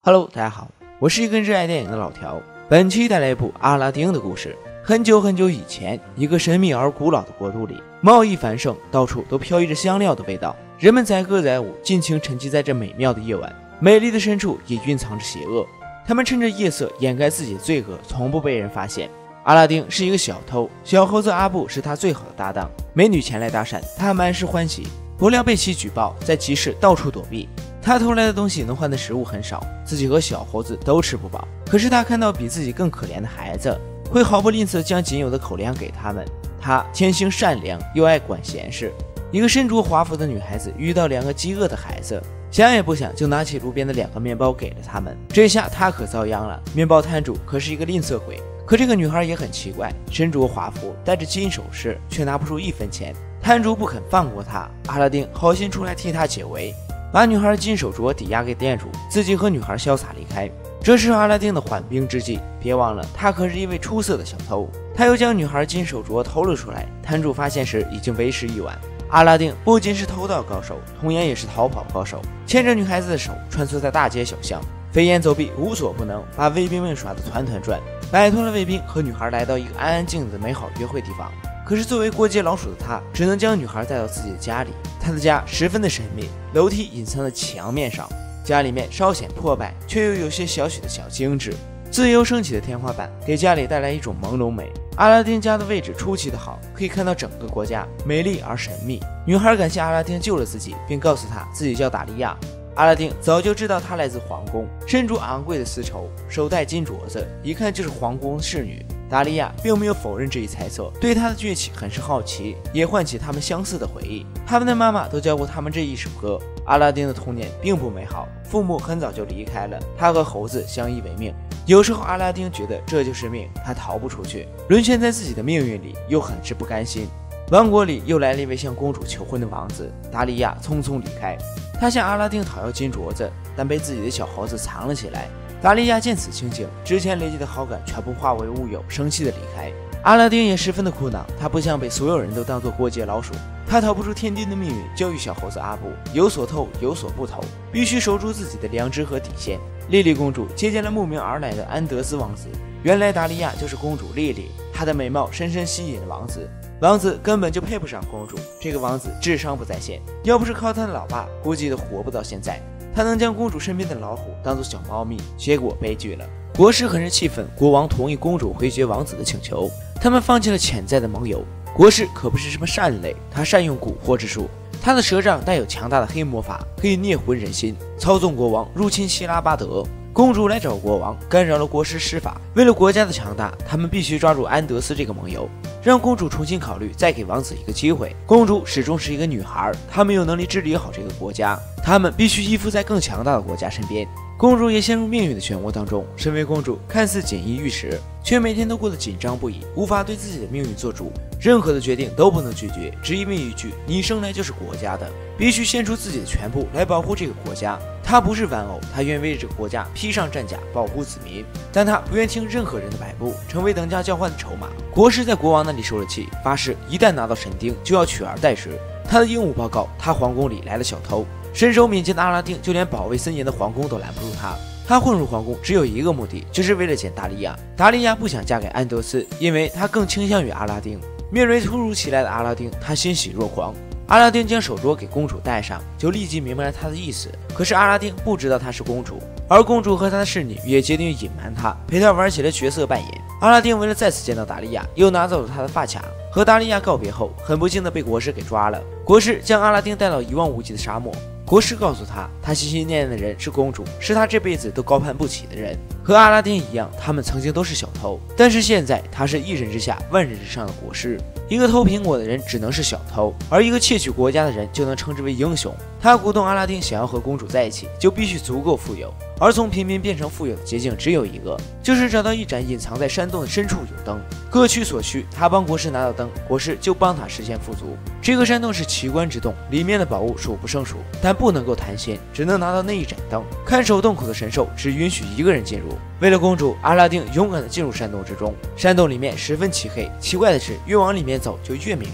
Hello， 大家好，我是一个热爱电影的老条。本期带来一部阿拉丁的故事。很久很久以前，一个神秘而古老的国度里，贸易繁盛，到处都飘溢着香料的味道。人们载歌载舞，尽情沉寂在这美妙的夜晚。美丽的深处也蕴藏着邪恶，他们趁着夜色掩盖自己的罪恶，从不被人发现。阿拉丁是一个小偷，小猴子阿布是他最好的搭档。美女前来搭讪，他满是欢喜，不料被其举报，在集市到处躲避。他偷来的东西能换的食物很少，自己和小猴子都吃不饱。可是他看到比自己更可怜的孩子，会毫不吝啬将仅有的口粮给他们。他天性善良，又爱管闲事。一个身着华服的女孩子遇到两个饥饿的孩子，想也不想就拿起路边的2个面包给了他们。这下他可遭殃了，面包摊主可是一个吝啬鬼。可这个女孩也很奇怪，身着华服，戴着金首饰，却拿不出1分钱。摊主不肯放过她，阿拉丁好心出来替她解围，把女孩的金手镯抵押给店主，自己和女孩潇洒离开。这是阿拉丁的缓兵之计，别忘了他可是一位出色的小偷。他又将女孩金手镯偷了出来，摊主发现时已经为时已晚。阿拉丁不仅是偷盗高手，同样也是逃跑高手，牵着女孩子的手穿梭在大街小巷，飞檐走壁，无所不能，把卫兵们耍得团团转。摆脱了卫兵，和女孩来到一个安安静静的美好约会地方。可是作为过街老鼠的他，只能将女孩带到自己的家里。他的家十分的神秘，楼梯隐藏在墙面上，家里面稍显破败，却又有些小许的小精致。自由升起的天花板给家里带来一种朦胧美。阿拉丁家的位置出奇的好，可以看到整个国家，美丽而神秘。女孩感谢阿拉丁救了自己，并告诉他自己叫达利亚。阿拉丁早就知道她来自皇宫，身着昂贵的丝绸，手戴金镯子，一看就是皇宫侍女。达利亚并没有否认这一猜测，对她的崛起很是好奇，也唤起他们相似的回忆。他们的妈妈都教过他们这一首歌。阿拉丁的童年并不美好，父母很早就离开了，他和猴子相依为命。有时候阿拉丁觉得这就是命，他逃不出去，沦陷在自己的命运里，又很是不甘心。王国里又来了一位向公主求婚的王子，达利亚匆匆离开。他向阿拉丁讨要金镯子，但被自己的小猴子藏了起来。达利亚见此情景，之前累积的好感全部化为乌有，生气的离开。阿拉丁也十分的苦恼，他不想被所有人都当作过街老鼠，他逃不出天定的命运，教育小猴子阿布有所偷有所不偷，必须守住自己的良知和底线。莉莉公主接见了慕名而来的安德斯王子，原来达利亚就是公主莉莉，她的美貌深深吸引了王子。王子根本就配不上公主，这个王子智商不在线，要不是靠他的老爸，估计都活不到现在。他能将公主身边的老虎当作小猫咪，结果悲剧了。国师很是气愤，国王同意公主回绝王子的请求，他们放弃了潜在的盟友。国师可不是什么善类，他善用蛊惑之术，他的舌杖带有强大的黑魔法，可以灭魂人心，操纵国王入侵希拉巴德。公主来找国王，干扰了国师施法。为了国家的强大，他们必须抓住安德斯这个盟友，让公主重新考虑，再给王子一个机会。公主始终是一个女孩，她没有能力治理好这个国家，他们必须依附在更强大的国家身边。公主也陷入命运的漩涡当中。身为公主，看似锦衣玉食，却每天都过得紧张不已，无法对自己的命运做主，任何的决定都不能拒绝，只因为一句“你生来就是国家的”，必须献出自己的全部来保护这个国家。她不是玩偶，她愿为这个国家披上战甲，保护子民，但她不愿听任何人的摆布，成为等价交换的筹码。国师在国王那里受了气，发誓一旦拿到神钉，就要取而代之。他的鹦鹉报告，他皇宫里来了小偷。身手敏捷的阿拉丁，就连保卫森严的皇宫都拦不住他。他混入皇宫只有一个目的，就是为了见达利亚。达利亚不想嫁给安德斯，因为他更倾向于阿拉丁。面对突如其来的阿拉丁，他欣喜若狂。阿拉丁将手镯给公主戴上，就立即明白了他的意思。可是阿拉丁不知道她是公主，而公主和她的侍女也决定隐瞒她，陪她玩起了角色扮演。阿拉丁为了再次见到达利亚，又拿走了她的发卡。和达利亚告别后，很不幸的被国师给抓了。国师将阿拉丁带到一望无际的沙漠。国师告诉他，他心心念念的人是公主，是他这辈子都高攀不起的人。和阿拉丁一样，他们曾经都是小偷，但是现在他是一人之下万人之上的国师。一个偷苹果的人只能是小偷，而一个窃取国家的人就能称之为英雄。他鼓动阿拉丁想要和公主在一起，就必须足够富有，而从平民变成富有的捷径只有一个，就是找到一盏隐藏在山洞的深处有灯。各取所需，他帮国师拿到灯，国师就帮他实现富足。这个山洞是奇观之洞，里面的宝物数不胜数，但不能够谈心，只能拿到那一盏灯。看守洞口的神兽只允许一个人进入。为了公主，阿拉丁勇敢地进入山洞之中。山洞里面十分漆黑，奇怪的是，越往里面走就越明亮。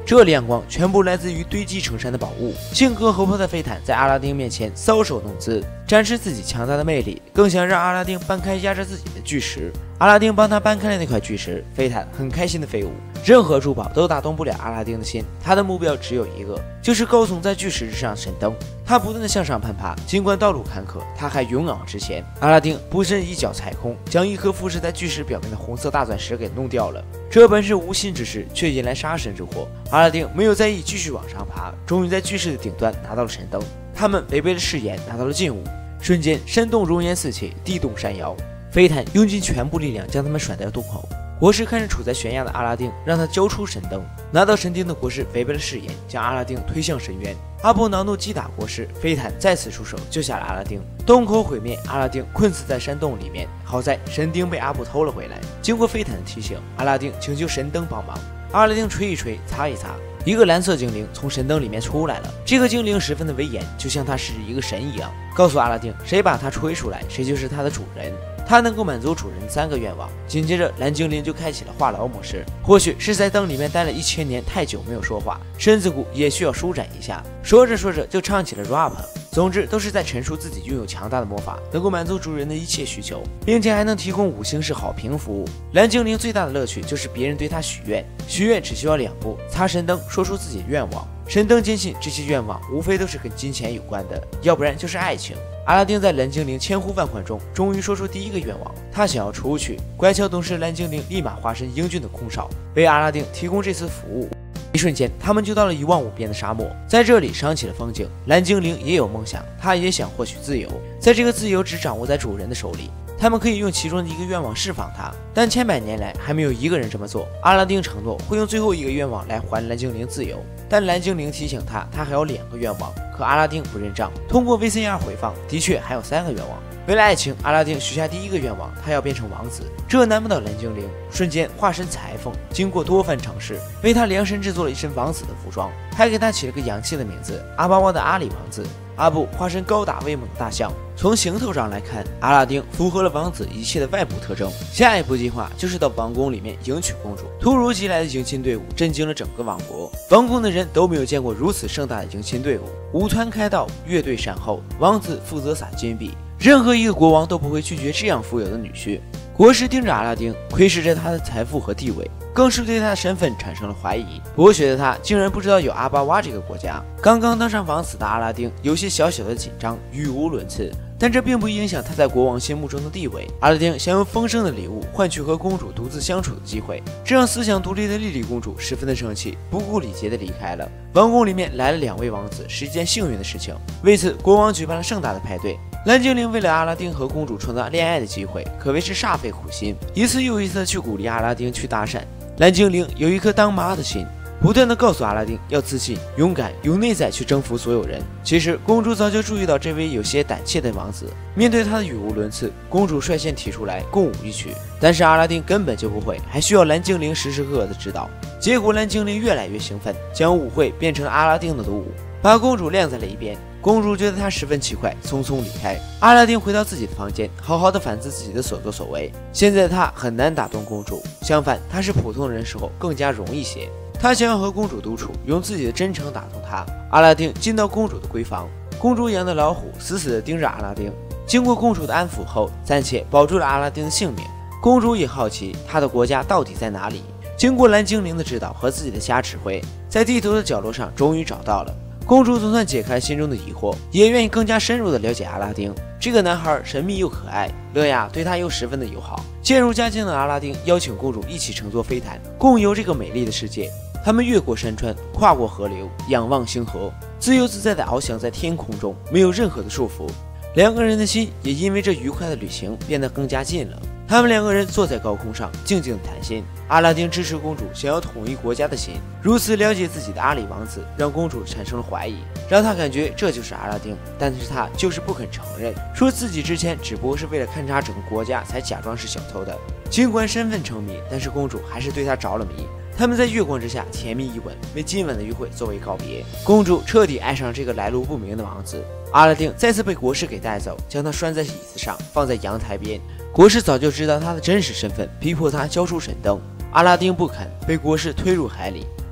这亮光全部来自于堆积成山的宝物。性格活泼的飞坦在阿拉丁面前搔首弄姿，展示自己强大的魅力，更想让阿拉丁搬开压着自己的巨石。阿拉丁帮他搬开了那块巨石，飞坦很开心的飞舞。任何珠宝都打动不了阿拉丁的心，他的目标只有一个，就是高耸在巨石之上神灯。他不断的向上攀爬，尽管道路坎坷，他还勇往直前。阿拉丁不慎一脚踩空，将一颗附着在巨石表面的红色大钻石给弄掉了。这本是无心之事，却引来杀身之祸。阿拉丁没有在意，继续往上爬，终于在巨石的顶端拿到了神灯。他们违背了誓言，拿到了禁物。瞬间，山洞熔岩四起，地动山摇。飞坦用尽全部力量将他们甩到洞口。国师看着处在悬崖的阿拉丁，让他交出神灯。拿到神灯的国师违背了誓言，将阿拉丁推向深渊。阿布恼怒击打国师，飞坦再次出手救下了阿拉丁。洞口毁灭，阿拉丁困死在山洞里面。好在神灯被阿布偷了回来。经过飞坦的提醒，阿拉丁请求神灯帮忙。阿拉丁吹一吹，擦一擦，一个蓝色精灵从神灯里面出来了。这个精灵十分的威严，就像他是一个神一样，告诉阿拉丁，谁把他吹出来，谁就是他的主人。他能够满足主人3个愿望。紧接着，蓝精灵就开启了话痨模式。或许是在灯里面待了1000年太久没有说话，身子骨也需要舒展一下。说着说着就唱起了 rap。总之都是在陈述自己拥有强大的魔法，能够满足主人的一切需求，并且还能提供5星式好评服务。蓝精灵最大的乐趣就是别人对他许愿，许愿只需要2步：擦神灯，说出自己的愿望。神灯坚信这些愿望无非都是跟金钱有关的，要不然就是爱情。阿拉丁在蓝精灵千呼万唤中，终于说出第1个愿望，他想要出去。乖巧懂事蓝精灵立马化身英俊的空少，为阿拉丁提供这次服务。一瞬间，他们就到了一望无边的沙漠，在这里赏起了风景。蓝精灵也有梦想，他也想获取自由，在这个自由只掌握在主人的手里。他们可以用其中的1个愿望释放他，但千百年来还没有1个人这么做。阿拉丁承诺会用最后1个愿望来还蓝精灵自由，但蓝精灵提醒他，他还有2个愿望。可阿拉丁不认账，通过 VCR 回放，的确还有3个愿望。为了爱情，阿拉丁许下第1个愿望，他要变成王子，这难不倒蓝精灵。瞬间化身裁缝，经过多番尝试，为他量身制作了一身王子的服装，还给他起了个洋气的名字——阿巴沃的阿里王子。阿布化身高大威猛的大象，从行头上来看，阿拉丁符合了王子一切的外部特征。下一步计划就是到王宫里面迎娶公主。突如其来的迎亲队伍震惊了整个王国，王宫的人都没有见过如此盛大的迎亲队伍。舞团开道，乐队善后，王子负责撒金币。任何一个国王都不会拒绝这样富有的女婿。国师盯着阿拉丁，窥视着他的财富和地位，更是对他的身份产生了怀疑。博学的他竟然不知道有阿巴哇这个国家。刚刚当上王子的阿拉丁有些小小的紧张，语无伦次，但这并不影响他在国王心目中的地位。阿拉丁想用丰盛的礼物换取和公主独自相处的机会，这让思想独立的莉莉公主十分的生气，不顾礼节的离开了。王宫里面来了2位王子，是一件幸运的事情。为此，国王举办了盛大的派对。蓝精灵为了阿拉丁和公主创造恋爱的机会，可谓是煞费苦心，一次又一次去鼓励阿拉丁去搭讪。蓝精灵有一颗当妈的心，不断的告诉阿拉丁要自信、勇敢，用内在去征服所有人。其实公主早就注意到这位有些胆怯的王子，面对他的语无伦次，公主率先提出来共舞一曲，但是阿拉丁根本就不会，还需要蓝精灵时时刻刻的指导。结果蓝精灵越来越兴奋，将舞会变成了阿拉丁的独舞，把公主晾在了一边。公主觉得他十分奇怪，匆匆离开。阿拉丁回到自己的房间，好好的反思自己的所作所为。现在他很难打动公主，相反，他是普通人时候更加容易些。他想要和公主独处，用自己的真诚打动她。阿拉丁进到公主的闺房，公主养的老虎死死地盯着阿拉丁。经过公主的安抚后，暂且保住了阿拉丁的性命。公主也好奇他的国家到底在哪里。经过蓝精灵的指导和自己的瞎指挥，在地图的角落上终于找到了。公主总算解开心中的疑惑，也愿意更加深入的了解阿拉丁。这个男孩神秘又可爱，乐雅对他又十分的友好。渐入佳境的阿拉丁邀请公主一起乘坐飞毯，共游这个美丽的世界。他们越过山川，跨过河流，仰望星河，自由自在地翱翔在天空中，没有任何的束缚。2个人的心也因为这愉快的旅行变得更加近了。他们2个人坐在高空上，静静地谈心。阿拉丁支持公主想要统一国家的心，如此了解自己的阿里王子，让公主产生了怀疑，让她感觉这就是阿拉丁，但是她就是不肯承认，说自己之前只不过是为了勘察整个国家才假装是小偷的。尽管身份成谜，但是公主还是对他着了迷。他们在月光之下甜蜜一吻，为今晚的约会作为告别。公主彻底爱上这个来路不明的王子。阿拉丁再次被国师给带走，将他拴在椅子上，放在阳台边。国师早就知道他的真实身份，逼迫他交出神灯。阿拉丁不肯，被国师推入海里。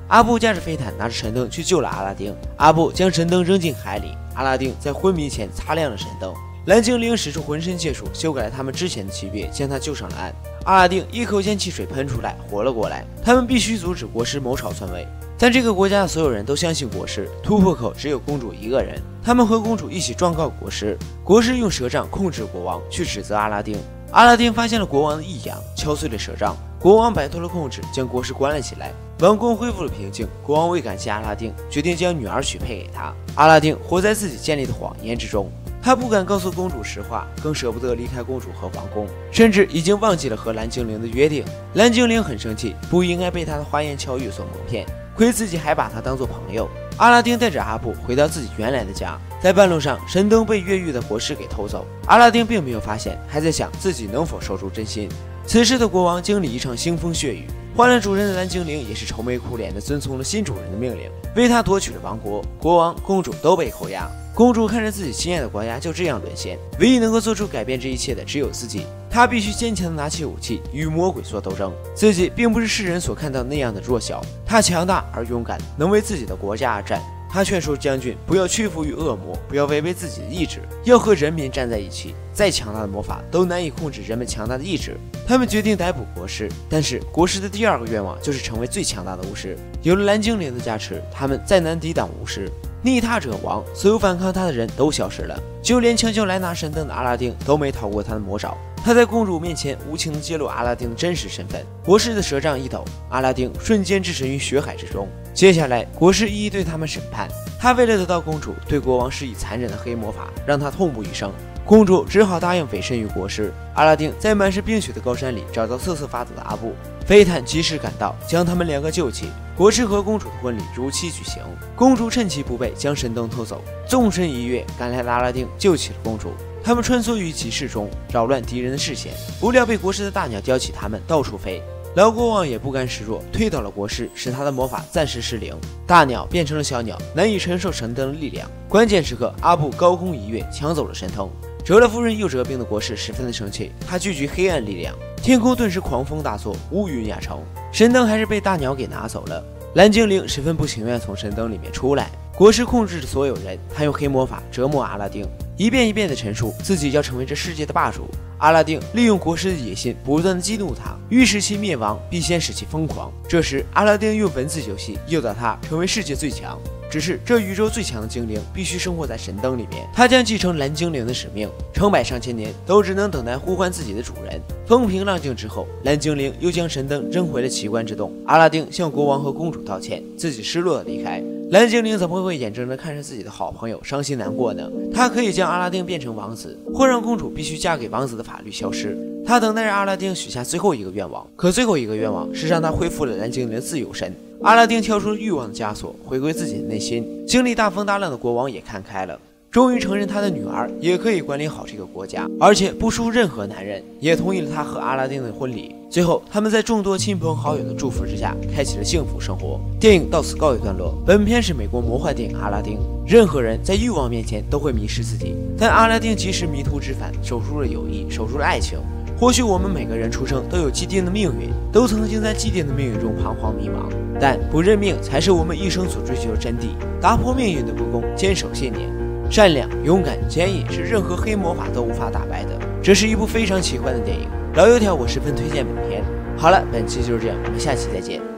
阿布驾着飞毯，拿着神灯去救了阿拉丁。阿布将神灯扔进海里，阿拉丁在昏迷前擦亮了神灯。蓝精灵使出浑身解数，修改了他们之前的级别，将他救上了岸。阿拉丁一口仙汽水喷出来，活了过来。他们必须阻止国师谋朝篡位，但这个国家的所有人都相信国师，突破口只有公主一个人。他们和公主一起状告国师，国师用蛇杖控制国王，去指责阿拉丁。阿拉丁发现了国王的异样，敲碎了蛇杖，国王摆脱了控制，将国师关了起来。王宫恢复了平静，国王为感谢阿拉丁，决定将女儿许配给他。阿拉丁活在自己建立的谎言之中。他不敢告诉公主实话，更舍不得离开公主和王宫，甚至已经忘记了和蓝精灵的约定。蓝精灵很生气，不应该被他的花言巧语所蒙骗，亏自己还把他当作朋友。阿拉丁带着阿布回到自己原来的家，在半路上，神灯被越狱的国师给偷走。阿拉丁并没有发现，还在想自己能否守住真心。此时的国王经历一场腥风血雨，换了主人的蓝精灵也是愁眉苦脸地遵从了新主人的命令，为他夺取了王国。国王、公主都被扣押。公主看着自己心爱的国家就这样沦陷，唯一能够做出改变这一切的只有自己。她必须坚强地拿起武器，与魔鬼做斗争。自己并不是世人所看到的那样的弱小，她强大而勇敢，能为自己的国家而战。他劝说将军不要屈服于恶魔，不要违背自己的意志，要和人民站在一起。再强大的魔法都难以控制人们强大的意志。他们决定逮捕国师，但是国师的第二个愿望就是成为最强大的巫师。有了蓝精灵的加持，他们再难抵挡巫师。逆他者亡，所有反抗他的人都消失了，就连抢救来拿神灯的阿拉丁都没逃过他的魔爪。他在公主面前无情地揭露阿拉丁的真实身份。国师的蛇杖一抖，阿拉丁瞬间置身于血海之中。接下来，国师一一对他们审判。他为了得到公主，对国王施以残忍的黑魔法，让他痛不欲生。公主只好答应委身于国师。阿拉丁在满是冰雪的高山里找到瑟瑟发抖的阿布，飞毯及时赶到，将他们两个救起。国师和公主的婚礼如期举行。公主趁其不备，将神灯偷走，纵身一跃赶来的阿拉丁救起了公主。他们穿梭于集市中，扰乱敌人的视线，不料被国师的大鸟叼起他们，到处飞。老国王也不甘示弱，推倒了国师，使他的魔法暂时失灵。大鸟变成了小鸟，难以承受神灯的力量。关键时刻，阿布高空一跃，抢走了神灯。折了夫人又折兵的国师十分的生气，他聚集黑暗力量，天空顿时狂风大作，乌云压城。神灯还是被大鸟给拿走了。蓝精灵十分不情愿从神灯里面出来。国师控制着所有人，他用黑魔法折磨阿拉丁，一遍一遍地陈述自己要成为这世界的霸主。阿拉丁利用国师的野心，不断地激怒他，欲使其灭亡，必先使其疯狂。这时，阿拉丁用文字游戏诱导他成为世界最强。只是这宇宙最强的精灵必须生活在神灯里面，他将继承蓝精灵的使命，成百上千年都只能等待呼唤自己的主人。风平浪静之后，蓝精灵又将神灯扔回了奇观之洞。阿拉丁向国王和公主道歉，自己失落的离开。蓝精灵怎么会眼睁睁看着自己的好朋友伤心难过呢？他可以将阿拉丁变成王子，或让公主必须嫁给王子的法律消失。他等待着阿拉丁许下最后一个愿望，可最后一个愿望是让他恢复了蓝精灵的自由身。阿拉丁跳出了欲望的枷锁，回归自己的内心。经历大风大浪的国王也看开了，终于承认他的女儿也可以管理好这个国家，而且不输任何男人，也同意了他和阿拉丁的婚礼。最后，他们在众多亲朋好友的祝福之下，开启了幸福生活。电影到此告一段落。本片是美国魔幻电影《阿拉丁》。任何人在欲望面前都会迷失自己，但阿拉丁及时迷途知返，守住了友谊，守住了爱情。或许我们每个人出生都有既定的命运，都曾经在既定的命运中彷徨迷茫，但不认命才是我们一生所追求的真谛。打破命运的不公，坚守信念，善良、勇敢、坚毅是任何黑魔法都无法打败的。这是一部非常奇幻的电影，老油条我十分推荐本片。好了，本期就是这样，我们下期再见。